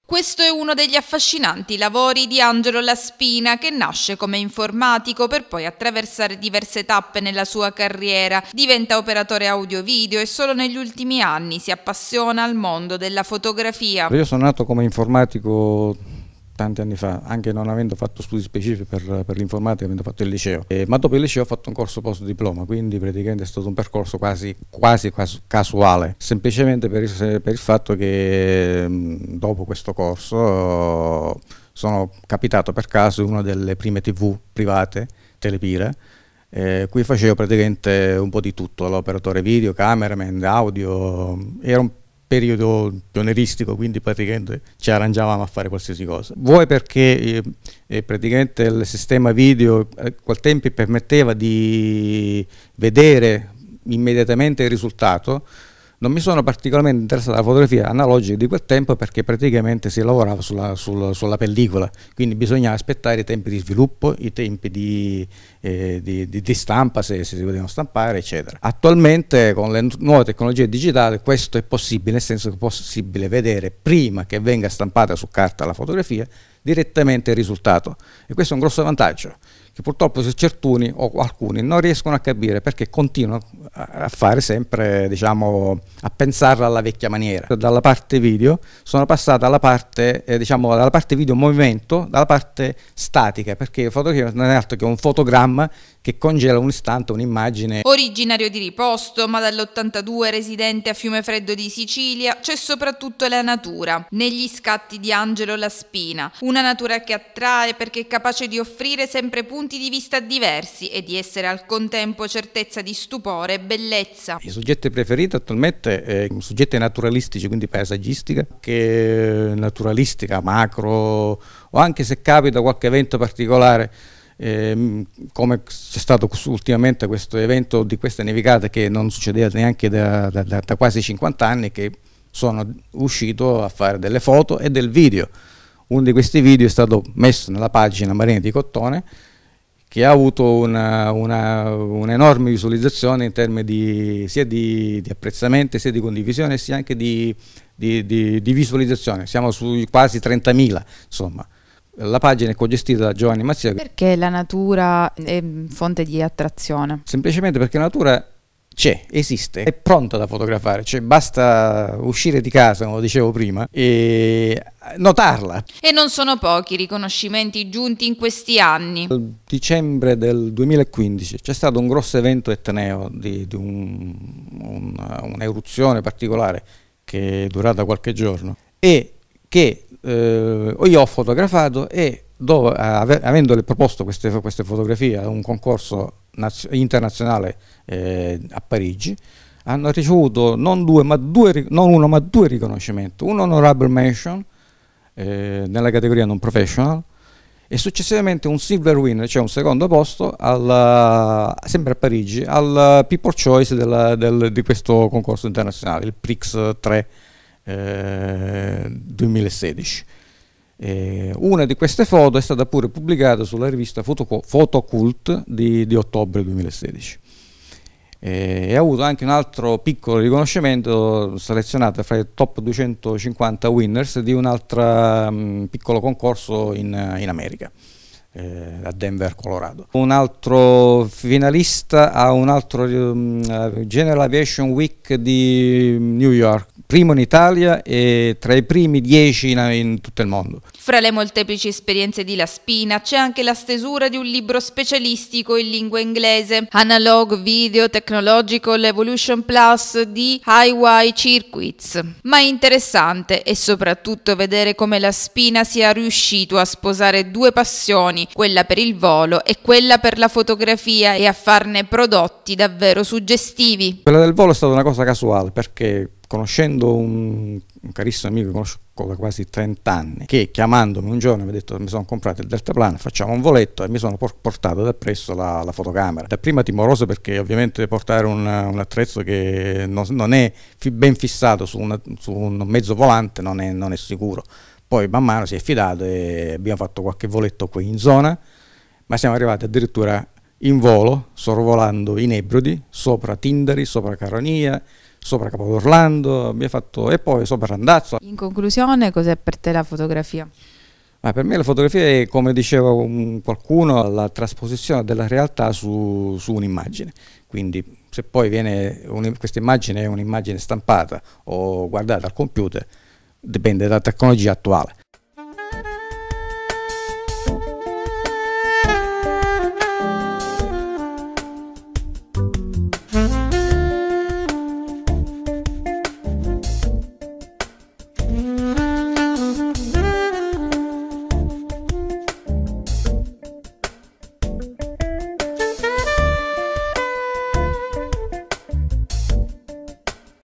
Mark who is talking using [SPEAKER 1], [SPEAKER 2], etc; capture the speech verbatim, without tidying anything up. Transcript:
[SPEAKER 1] Questo è uno degli affascinanti lavori di Angelo Laspina, che nasce come informatico per poi attraversare diverse tappe nella sua carriera. Diventa operatore audio-video e solo negli ultimi anni si appassiona al mondo della fotografia.
[SPEAKER 2] Io sono nato come informatico tanti anni fa, anche non avendo fatto studi specifici per, per l'informatica, avendo fatto il liceo. E, ma dopo il liceo ho fatto un corso post diploma, quindi praticamente è stato un percorso quasi, quasi casuale, semplicemente per il, per il fatto che dopo questo corso sono capitato per caso in una delle prime tivù private, Telepira, eh, cui facevo praticamente un po' di tutto, l'operatore video, cameraman, audio, era un periodo pionieristico, quindi praticamente ci arrangiavamo a fare qualsiasi cosa. Vuoi perché eh, eh, praticamente il sistema video a quel tempo permetteva di vedere immediatamente il risultato. Non mi sono particolarmente interessato alla fotografia analogica di quel tempo perché praticamente si lavorava sulla, sulla, sulla pellicola, quindi bisognava aspettare i tempi di sviluppo, i tempi di, eh, di, di, di stampa, se, se si potevano stampare, eccetera. Attualmente con le nuove tecnologie digitali questo è possibile, nel senso che è possibile vedere prima che venga stampata su carta la fotografia direttamente il risultato, e questo è un grosso vantaggio che purtroppo certuni o alcuni non riescono a capire, perché continuano a fare sempre, diciamo, a pensarla alla vecchia maniera. Dalla parte video sono passata alla parte, eh, diciamo, dalla parte video movimento, dalla parte statica, perché la fotografia non è altro che un fotogramma che congela un istante un'immagine.
[SPEAKER 1] Originario di Riposto, ma dall'ottantadue residente a Fiumefreddo di Sicilia, c'è soprattutto la natura negli scatti di Angelo Laspina, una natura che attrae perché è capace di offrire sempre punti di vista diversi e di essere al contempo certezza di stupore e bellezza.
[SPEAKER 2] I soggetti preferiti attualmente eh, soggetti naturalistici, quindi paesaggistica, che naturalistica, macro, o anche se capita qualche evento particolare, eh, come c'è stato ultimamente questo evento di queste nevicate che non succedeva neanche da, da, da, da quasi cinquanta anni, che sono uscito a fare delle foto e del video. Uno di questi video è stato messo nella pagina Marina di Cottone, che ha avuto un'enorme visualizzazione in termini di, sia di, di apprezzamento, sia di condivisione, sia anche di, di, di, di visualizzazione. Siamo sui quasi trentamila, insomma. La pagina è cogestita da Giovanni Mazzia.
[SPEAKER 1] Perché la natura è fonte di attrazione?
[SPEAKER 2] Semplicemente perché la natura c'è, esiste, è pronta da fotografare, cioè basta uscire di casa, come dicevo prima, e notarla.
[SPEAKER 1] E non sono pochi i riconoscimenti giunti in questi anni.
[SPEAKER 2] Nel dicembre del duemilaquindici c'è stato un grosso evento etneo di, di un'eruzione un, particolare che è durata qualche giorno e che eh, io ho fotografato, e dove, avendole proposto queste, queste fotografie a un concorso internazionale eh, a Parigi, hanno ricevuto non, due, ma due, non uno ma due riconoscimenti, un honorable mention eh, nella categoria non professional e successivamente un silver winner, cioè un secondo posto al, sempre a Parigi, al People Choice della, del, di questo concorso internazionale, il Prix tre eh, duemilasedici. Eh, una di queste foto è stata pure pubblicata sulla rivista Photocult di, di ottobre duemilasedici eh, e ha avuto anche un altro piccolo riconoscimento selezionato fra i top duecentocinquanta winners di un altro um, piccolo concorso in, in America, eh, a Denver, Colorado. Un altro finalista a un altro um, General Aviation Week di New York, primo in Italia e tra i primi dieci in, in tutto il mondo.
[SPEAKER 1] Fra le molteplici esperienze di Laspina c'è anche la stesura di un libro specialistico in lingua inglese, Analog Video Technological Evolution Plus di Highway Circuits. Ma è interessante e soprattutto vedere come Laspina sia riuscito a sposare due passioni, quella per il volo e quella per la fotografia, e a farne prodotti davvero suggestivi.
[SPEAKER 2] Quella del volo è stata una cosa casuale, perché conoscendo un, un carissimo amico che conosco da quasi trenta anni, che chiamandomi un giorno mi ha detto: mi sono comprato il deltaplano, facciamo un voletto, e mi sono portato da presso la, la fotocamera. Dapprima timoroso, perché ovviamente portare un, un attrezzo che non, non è ben fissato su, una, su un mezzo volante non è, non è sicuro. Poi man mano si è fidato e abbiamo fatto qualche voletto qui in zona, ma siamo arrivati addirittura in volo, sorvolando i Nebrodi, sopra Tindari, sopra Caronia, sopra Capo d'Orlando, abbiamo fatto, e poi sopra Randazzo.
[SPEAKER 1] In conclusione, cos'è per te la fotografia?
[SPEAKER 2] Ma per me la fotografia è, come diceva un, qualcuno, la trasposizione della realtà su, su un'immagine. Quindi se poi viene questa immagine è un'immagine stampata o guardata al computer, dipende dalla tecnologia attuale.